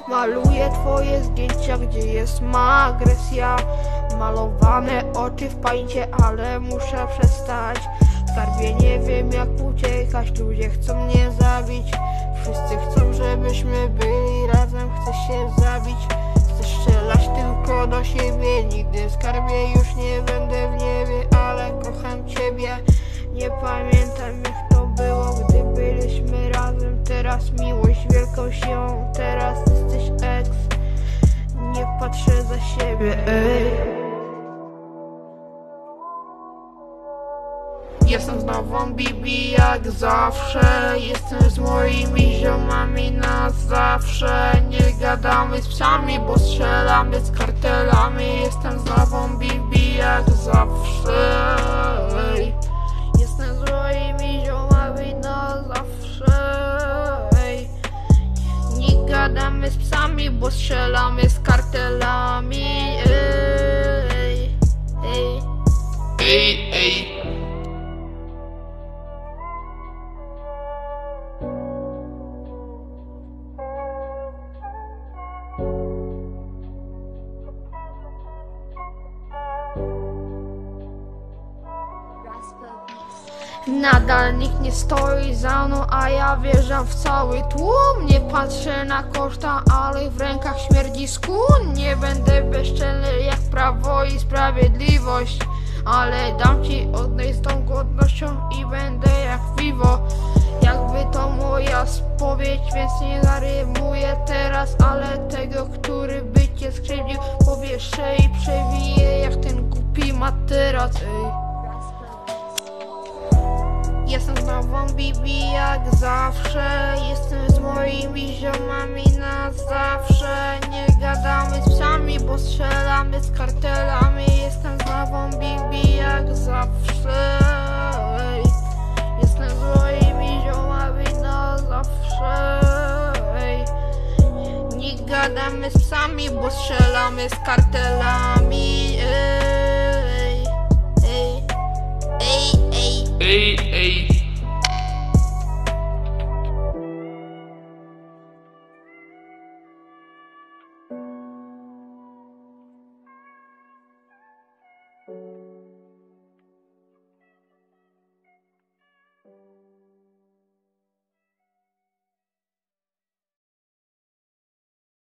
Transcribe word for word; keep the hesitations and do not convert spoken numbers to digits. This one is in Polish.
Maluję twoje zdjęcia, gdzie jest ma agresja. Malowane oczy w pańcie, ale muszę przestać. Skarbie, nie wiem jak uciekać, ludzie chcą mnie zabić. Wszyscy chcą, żebyśmy byli razem, chcę się zabić. Chcę strzelać tylko do siebie, nigdy skarbie już nie będę w niebie. Ale kocham ciebie, nie pamiętam jak to było, gdy byliśmy razem. Teraz miłość wielką siłą, teraz jesteś ex. Nie patrzę za siebie, ej. Jestem znowu Bibi jak zawsze. Jestem z moimi ziomami na zawsze. Nie gadamy z psami, bo strzelamy z kartelami. Jestem znowu Bibi jak zawsze. Jestem z moimi ziomami na zawsze. Nie gadamy z psami, bo strzelamy z kartelami. Ej, ej, ej, ej. Nadal nikt nie stoi za mną, a ja wjeżdżam w cały tłum. Nie patrzę na koszta, ale w rękach śmierdzi skun. Nie będę bezczelny jak Prawo i Sprawiedliwość, ale dam ci odejść z tą godnością i będę jak Vivo. Jakby to moja spowiedź, więc nie zarymuję teraz, ale tego, który by cię skrzywdził, powieszę i przewiję jak ten głupi materac, ej. Jestem znowu Bibi jak zawsze. Jestem z moimi ziomami na zawsze. Nie gadamy z psami, bo strzelamy z kartelami. Jestem znowu Bibi jak zawsze. Jestem z moimi ziomami na zawsze. Nie gadamy z psami, bo strzelamy z kartelami. Ej, ej, ej, ej. Ej, ej.